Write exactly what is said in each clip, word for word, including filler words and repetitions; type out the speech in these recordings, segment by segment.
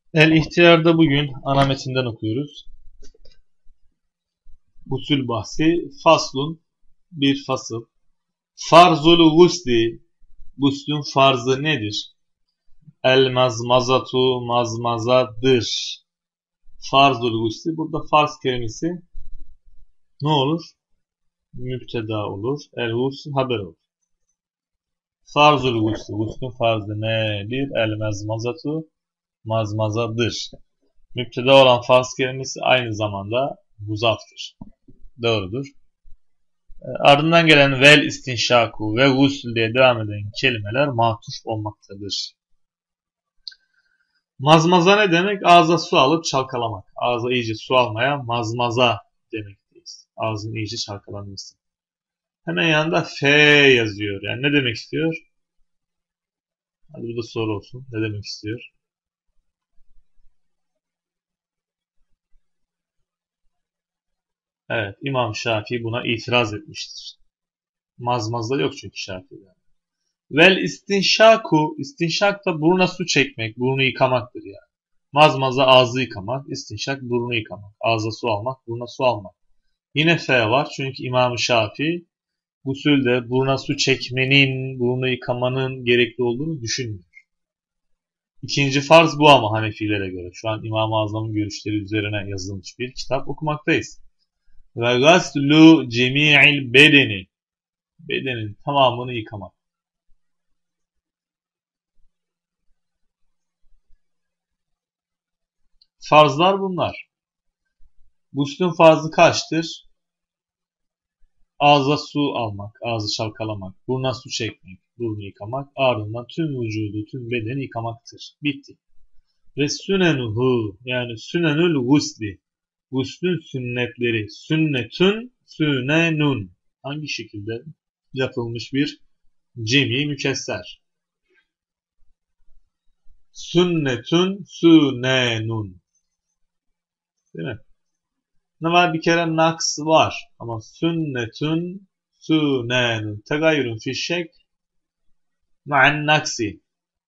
El-İhtiyar'da bugün ana metinden okuyoruz. Gusül bahsi. Faslun, bir fasıl. Farzul gusli, guslün farzı nedir? El mazmazatu, mazmazadır. Farzul gusli, burada farz kelimesi ne olur? Müpteda olur. El gusl haber olur. Farzul gusli, guslün farzı nedir? El mazmazatu, mazmazadır. Müpteda olan farz kelimesi aynı zamanda muzaftır. Doğrudur. Ardından gelen vel istinşaku ve gusül diye devam eden kelimeler matuf olmaktadır. Mazmaza ne demek? Ağza su alıp çalkalamak. Ağza iyice su almaya mazmaza demekteyiz. Ağzın iyice çalkalanması. Hemen yanında F yazıyor. Yani ne demek istiyor? Hadi bu da soru olsun. Ne demek istiyor? Evet, İmam Şafii buna itiraz etmiştir. Mazmazda yok çünkü Şafii'de. Vel istinşaku, istinşak da buruna su çekmek, burnu yıkamaktır yani. Mazmaza ağzı yıkamak, istinşak burnu yıkamak, ağza su almak, buruna su almak. Yine F var çünkü İmam-ı Şafii gusülde buruna su çekmenin, burnu yıkamanın gerekli olduğunu düşünmüyor. İkinci farz bu ama Hanefilere göre. Şu an İmam-ı Azam'ın görüşleri üzerine yazılmış bir kitap okumaktayız. Ve gaslu cemi'il bedeni, bedenin tamamını yıkamak. Farzlar bunlar. Guslün farzı kaçtır? Ağza su almak, ağzı çalkalamak, buruna su çekmek, burnu yıkamak, ardından tüm vücudu, tüm bedeni yıkamaktır. Bitti. Ve sünenuhu, yani sünenül gusli, guslün sünnetleri, sünnetün, sünenun, hangi şekilde yapılmış bir cemi mükesser. Sünnetün, sünenun. Değil mi? Ne var? Bir kere naks var. Ama sünnetün sünenun. Tegayyürün fişşek ma'an naksi.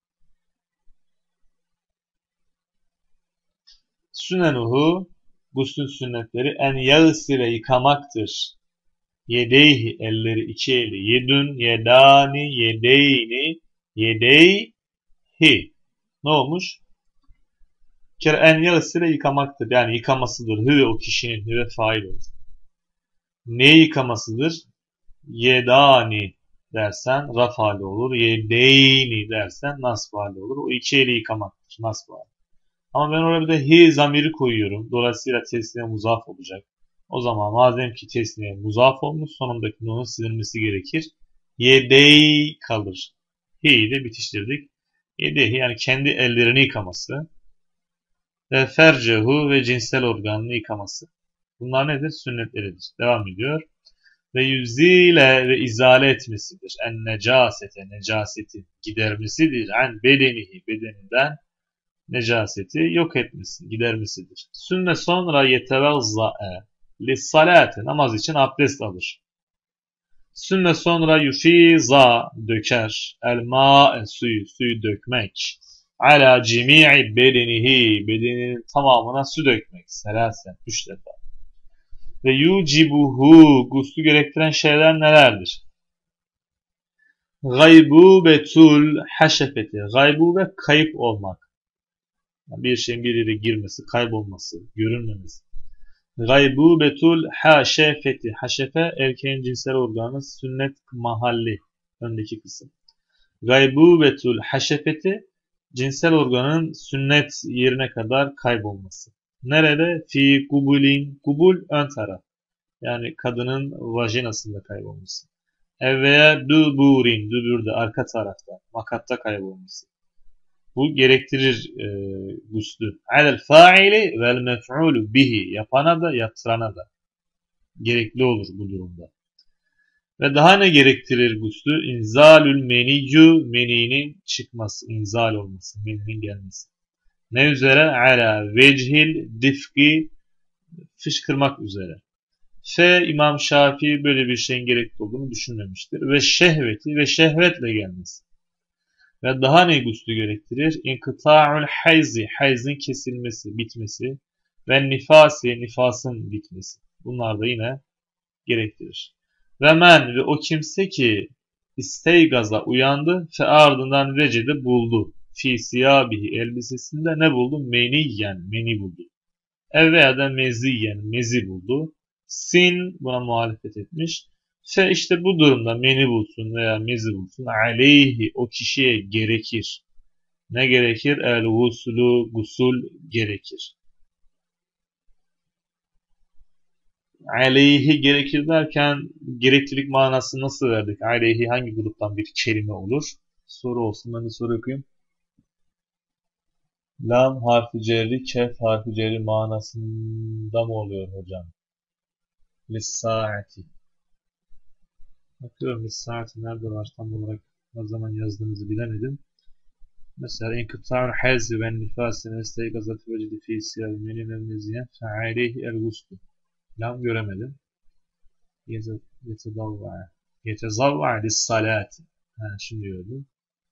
Sünenuhu, guslün sünnetleri en yağsire yıkamaktır. Yedeyhi, elleri iki eli. Yedün, yedani, yedeyni, yedeyhi. Ne olmuş? Bir kere en yağsire yıkamaktır. Yani yıkamasıdır. Hüve o kişinin, hüve fail olur. Ne yıkamasıdır? Yedani dersen raf hali olur. Yedeyni dersen nasb hali olur. O iki eli yıkamaktır. Nasb hali. Ama ben oraya bir de hi zamiri koyuyorum. Dolayısıyla tesniye muzaf olacak. O zaman madem ki tesniye muzaf olmuş, sonundaki nunun silinmesi gerekir. Yedey kalır. Hi'yi de bitiştirdik. Yedehi yani kendi ellerini yıkaması. Ve fercehu ve cinsel organını yıkaması. Bunlar nedir? Sünnetleridir. Devam ediyor. Ve yüzile ve izale etmesidir. En necasete, necaseti gidermesidir. En bedenihi, bedeninden necaseti yok etmesi, gidermesidir. Sünne sonra yetevezza'e lissalate, namaz için abdest alır. Sünne sonra yufiza, döker. El ma'e, suyu, suyu dökmek. Ala cimi'i bedenihi, bedeninin tamamına su dökmek. Selasen, üç defa. Ve yucibuhu, guslu gerektiren şeyler nelerdir? Gaybubetul haşefeti, gaybube kayıp olmak. Bir şeyin bir yere girmesi, kaybolması, görünmemesi. Gaybubetul haşefeti, haşefe erkeğin cinsel organı, sünnet mahalli, öndeki kısım. Gaybubetul haşefeti, cinsel organın sünnet yerine kadar kaybolması. Nerede? Fi kubulin, kubul ön taraf. Yani kadının vajinasında kaybolması. Evveya duburin, dubürde arka tarafta, makatta kaybolması. Bu gerektirir e, guslü. Alel faili vel mef'ulu bihi, yapana da yaptırana da gerekli olur bu durumda. Ve daha ne gerektirir guslü? İnzalül meniyyu, meninin çıkması, inzal olması, meninin gelmesi. Ne üzere? Ala vechil difki, fışkırmak üzere. F. İmam Şafii böyle bir şeyin gerekli olduğunu düşünmemiştir. Ve şehveti ve şehvetle gelmesi. Ve daha ne guslü gerektirir? İnkıta'ul hayzi, hayzın kesilmesi, bitmesi. Ve nifasi, nifasın bitmesi. Bunlar da yine gerektirir. Ve men ve o kimse ki isteygaza uyandı fe ardından vecede buldu. Fi siyabihi elbisesinde ne buldu? Meniyen, meni buldu. Ev veya da meziyen, mezi buldu. Sin buna muhalefet etmiş. Fe işte bu durumda meni bulsun veya mezi bulsun. Aleyhi o kişiye gerekir. Ne gerekir? El gusulu, gusul gerekir. Aleyhi gerekir derken gereklilik manası nasıl verdik? Aleyhi hangi gruptan bir kelime olur? Soru olsun. Ben de soru okuyayım. Lam harfi cerri, kef harfi cerri manasında mı oluyor hocam? Lissaati. Bakıyorum lissaati nerede var tam olarak ne zaman yazdığınızı bilemedim. Mesela inkıta'ul hazzi ve nifasi nesteygazat vecidi fi siyabi menine meziyen fe aleyhi el guslu. Lam göremedim. Yetezavva. Yetezavva lissalati. Ha, şimdi gördüm.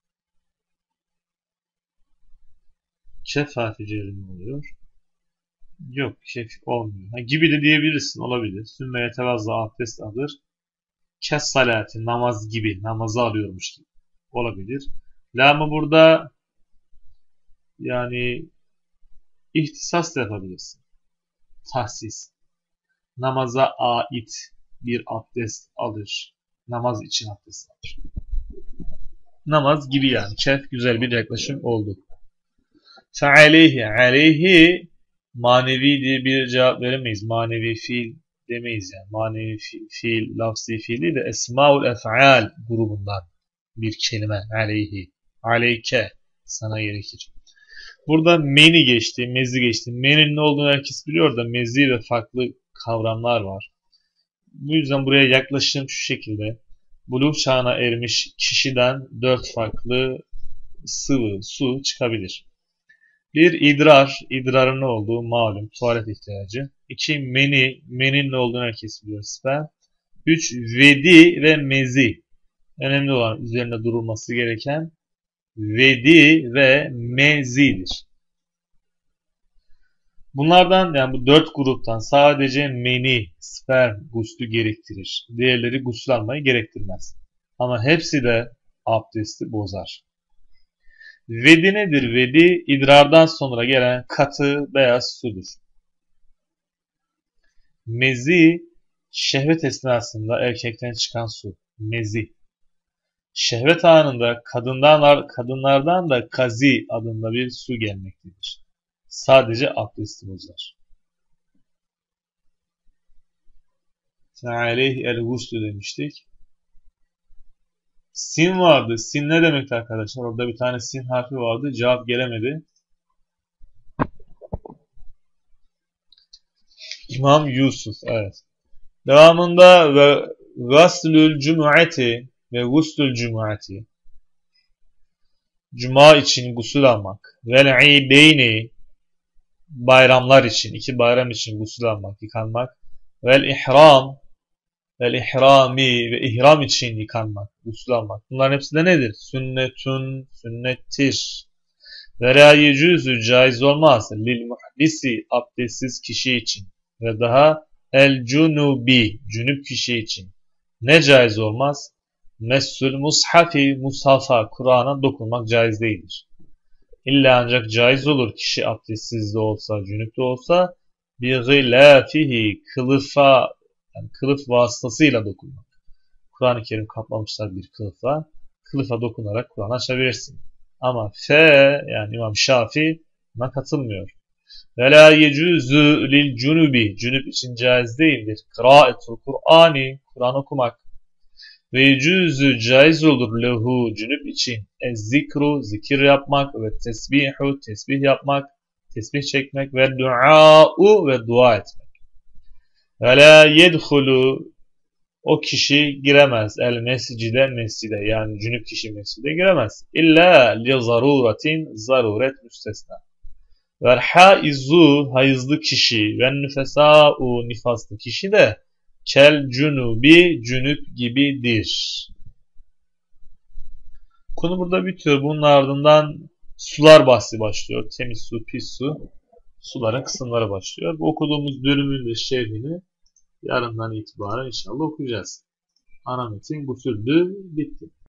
Şef harfi cerri oluyor? Yok, şef olmuyor. Ha, gibi de diyebilirsin, olabilir. Sümme yetevazza abdest alır. Kes salati, namaz gibi, namazı alıyormuş gibi. Olabilir. Lamı burada yani ihtisas da yapabilirsin. Tahsis. Namaza ait bir abdest alır. Namaz için abdest alır. Namaz gibi yani. Kef güzel bir yaklaşım oldu. Fe'aleyhi. Aleyhi manevi diye bir cevap veremeyiz. Manevi fiil demeyiz yani. Manevi fiil, lafzi fiil değil de esmaul ef'al grubundan bir kelime. Aleyhi. Aleyke. Sana gerekir. Burada meni geçti, mezi geçti. Meninin ne olduğunu herkes biliyor da mezi ve farklı kavramlar var. Bu yüzden buraya yaklaşım şu şekilde. Buluğ çağına ermiş kişiden dört farklı sıvı, su çıkabilir. Bir idrar, idrarın ne olduğu malum, tuvalet ihtiyacı. İki meni, menin ne olduğunu herkes biliyor, sperm. Üç vedi ve mezi. Önemli olan üzerinde durulması gereken vedi ve mezidir. Bunlardan yani bu dört gruptan sadece meni, sperm guslü gerektirir. Diğerleri gusül almayı gerektirmez. Ama hepsi de abdesti bozar. Vedi nedir? Vedi idrardan sonra gelen katı beyaz sudur. Mezi şehvet esnasında erkekten çıkan su. Mezi. Şehvet anında kadınlar, kadınlardan da kazi adında bir su gelmektedir. Sadece abdesti bozar. Aleyhi el guslü demiştik. Sin vardı. Sin ne demekti arkadaşlar? Orada bir tane sin harfi vardı. Cevap gelemedi. İmam Yusuf. Evet. Devamında ve gaslül cumuati ve guslül cumuati. Cuma için gusül almak. Vel ideyni bayramlar için, iki bayram için gusül almak, yıkanmak. Vel ihram vel ihrami ve ihram için yıkanmak, gusül almak. Bunların hepsi de nedir? Sünnetun, sünnettir. Ve la yecuzu caiz olmaz. Lil muhdisi abdestsiz kişi için. Ve daha el cunubi cünüp kişi için. Ne caiz olmaz? Messul mushafi mushafa Kur'an'a dokunmak caiz değildir. İlla ancak caiz olur kişi abdestsiz de olsa, cünüp de olsa bir gılafihi kılıfa yani kılıf vasıtasıyla dokunmak. Kur'an-ı Kerim kaplamışlar bir kılıfa. Kılıfa dokunarak Kur'an açabilirsin. Ama fe yani İmam Şafii buna katılmıyor. Ve la yecuzu lil cunubi cünüp için caiz değildir. Kıraatul Kur'ani Kur'an okumak. Ve yecuzu caiz olur lehu cünüp için. Ez zikru zikir yapmak ve tesbihu tesbih yapmak, tesbih çekmek ve dua'u ve dua etmek. Ve la yedhulu o kişi giremez el mescide mescide yani cünüp kişi mescide giremez. İlla li zaruretin zaruret müstesna. Vel haizu hayızlı kişi ve nüfesa'u nifaslı kişi de kel cunubi cünüp gibidir. Konu burada bitiyor. Bunun ardından sular bahsi başlıyor. Temiz su, pis su. Suların kısımları başlıyor. Bu okuduğumuz bölümün de şerhini yarından itibaren inşallah okuyacağız. Ana metin bu türlü bitti.